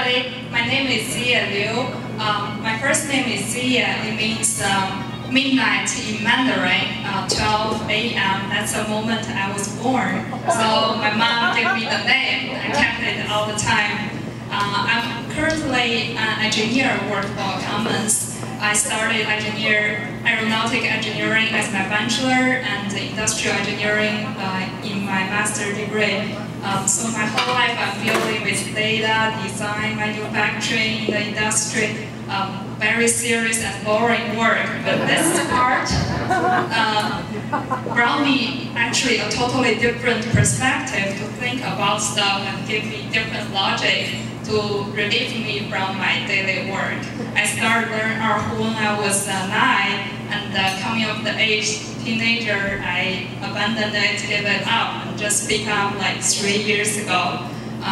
everybody. My name is Zia Liu. My first name is Zia. It means midnight in Mandarin, 12 a.m. That's the moment I was born. So my mom gave me the name. I kept it all the time. I'm currently an engineer at Worthwhile Commons. I started aeronautic engineering as my bachelor and industrial engineering in my master degree. So my whole life I'm dealing with data, design, manufacturing in the industry, very serious and boring work. But this part brought me actually a totally different perspective to think about stuff and give me different logic to relieve me from my daily work. I started learning art when I was 9, and coming of the age teenager, I abandoned it, gave it up, and just become like 3 years ago.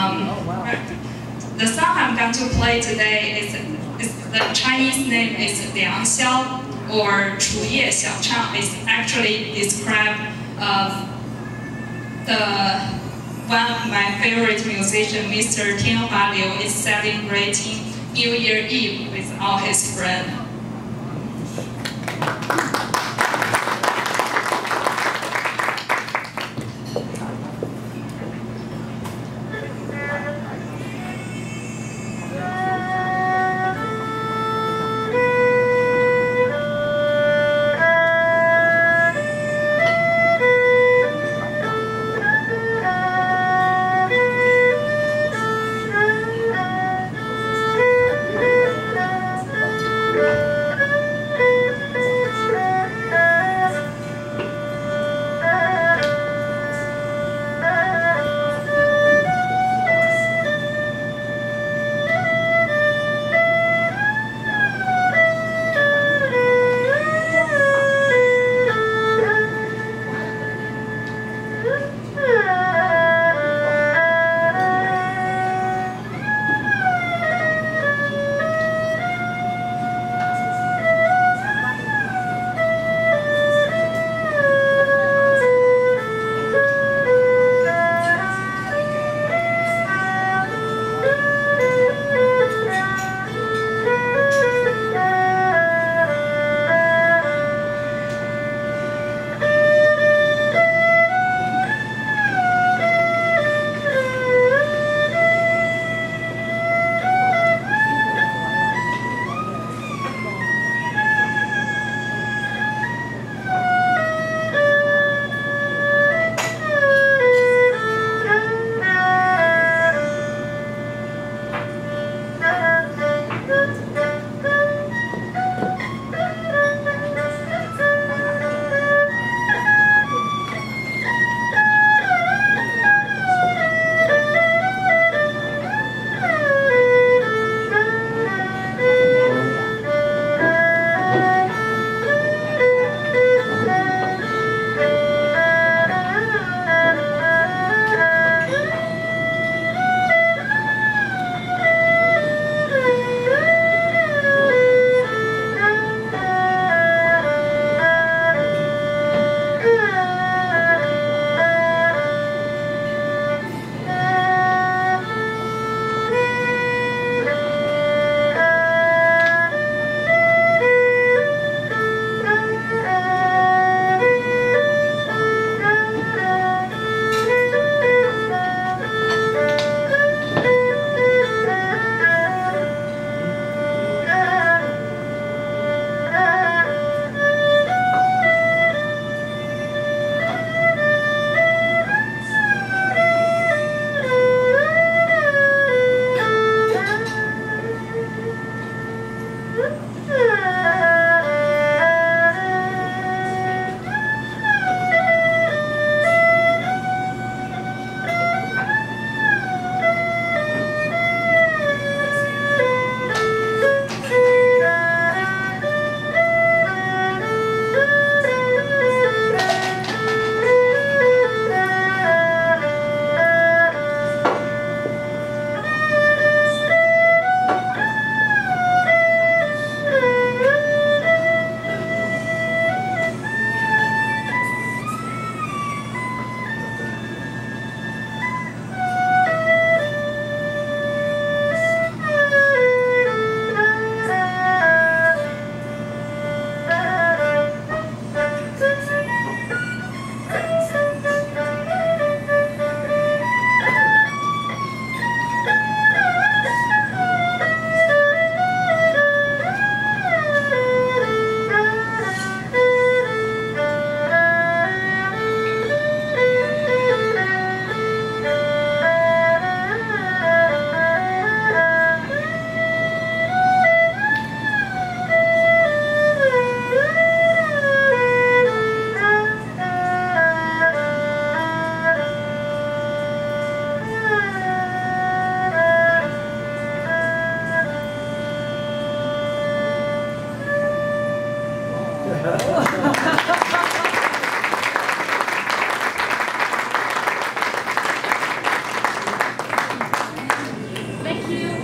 The song I'm going to play today is the Chinese name is Liang Xiao or Chu Ye Xiao Chang. It's actually describe one of my favorite musicians, Mr. Tianhua Liu, is celebrating New Year Eve with all his friends.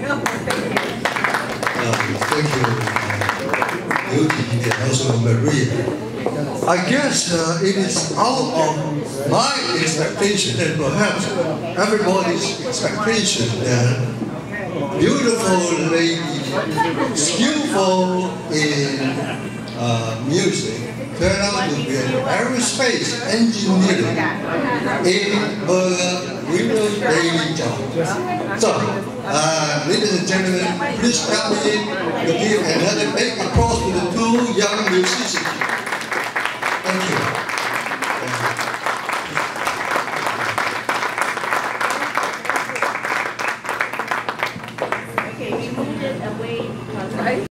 Thank you, Yuki, and also Maria. I guess it is out of my expectation and perhaps everybody's expectation that beautiful lady, skillful in music, turned out to be an aerospace engineer in her real daily job. So, ladies and gentlemen, please help me to give another big applause to the two young musicians.